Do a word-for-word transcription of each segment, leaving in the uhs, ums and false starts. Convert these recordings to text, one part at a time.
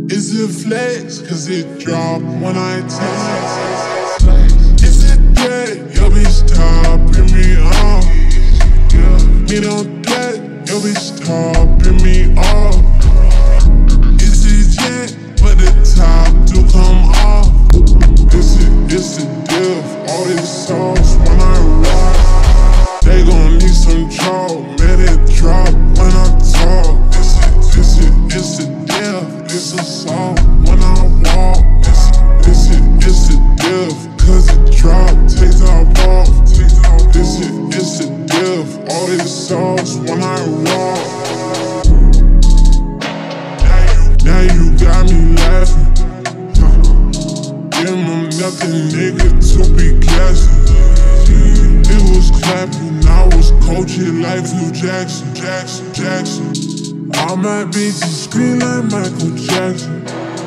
Is it flex? Cause it drop when I text. Is it that your bitch topping me off? Me don't that your bitch topping me off. Is it yet? But the top do come off. Is it, it's the diff, all this sauce when I rock. They gon' need some chalk, man it drop when I talk. Is it, is it, it's the diff, it's a salt when I walk. Is it, it's the diff, cause it drop, takes off off. Is it, it's the diff, all this sauce when I walk. Now you got me laughing. Give them nothing, nigga, to be guessing. It was clapping, I was coaching like Phil Jackson, Jackson, Jackson. All my bitches scream like Michael Jackson.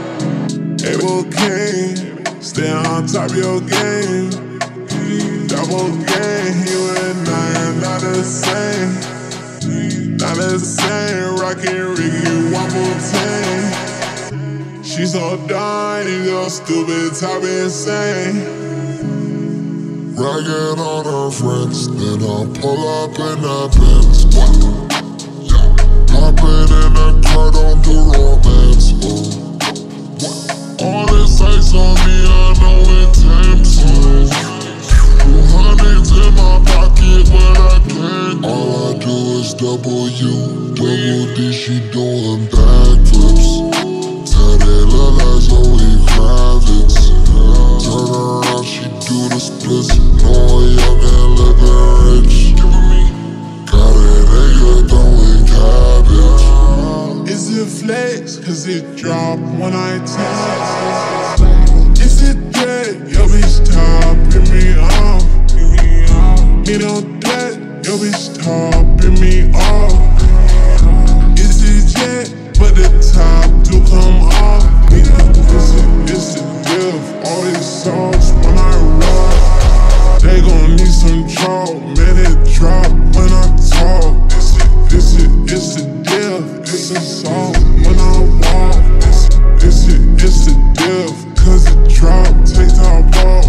Able King, stay on top of your game. Double game, you and I are not the same. Not the same, rockin' Ricky Wobble Tang. She's so dumb, you're stupid, top insane. Ragged on her friends, then I pull up in the Benz. Yeah. Hopping in the car, don't do romance. Oh. All this ice on me, I know intense. Two hundreds in my pocket, but I can't. All I do is W, W D, she doing backflips. Tell that look like Zoe Kravitz. Turn around, she do the splits. No young and living rich. Got it, nigga, throwing cabbage. Is it flex? Cause it drop when I text. Is it that your bitch topping me off? Me don't that your bitch topping me off. Is it yet? But the top do come off. Is it, it's the diff, all this sauce when I rock. They gon' need some chalk, man it drop when I talk. Is it, is it, it's the diff, it's a salt when I walk. Is it, it's the diff, cause it drop, take top off.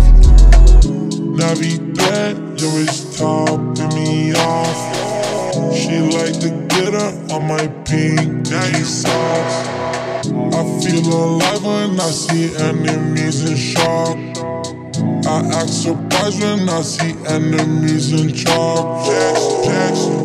Now be that, yo it's topping me off. She like to get her on my pink daddy sauce. I feel alive when I see enemies in shock. I act surprised when I see enemies in chalk. Jackson, Jackson.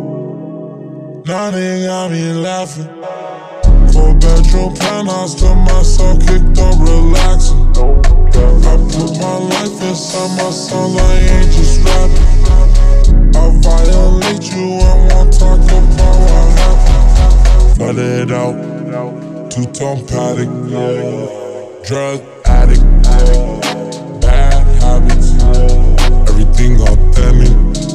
Now they got me laughing. Four bedroom penthouse to myself, kicked up relaxing. I put my life inside my songs, I ain't just rapping. I violate you, I won't talk about what happened. Flood it out, two-tone paddock, drug addict, bad habits, everything authentic,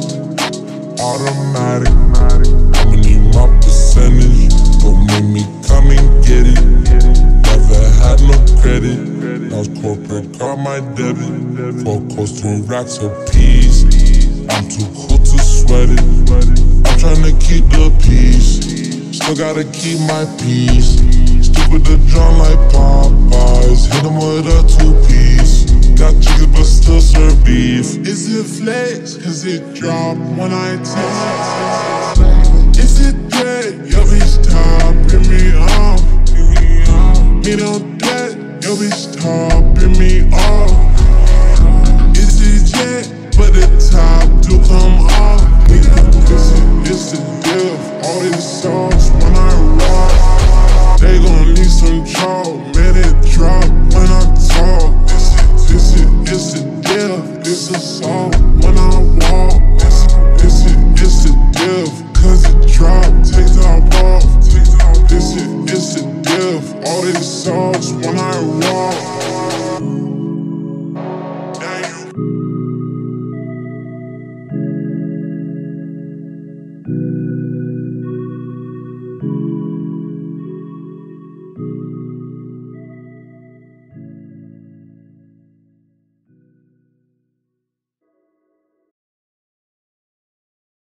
automatic. I'ma need my percentage, don't make me come and get it. Never had no credit, now it's corporate card my debit. Four coast two racks a piece, I'm too cool to sweat it. I'm tryna keep the peace, still gotta keep my peace. Stupid the John like Popeyes, hit him with a two-piece. Got chicken but still serve beef. Is it flex? Cause it drop when I text. Is it that your bitch topping me off? Me don't that your bitch topping me off. Is it yet? But the top do come off. Is it, it's the diff, all this sauce.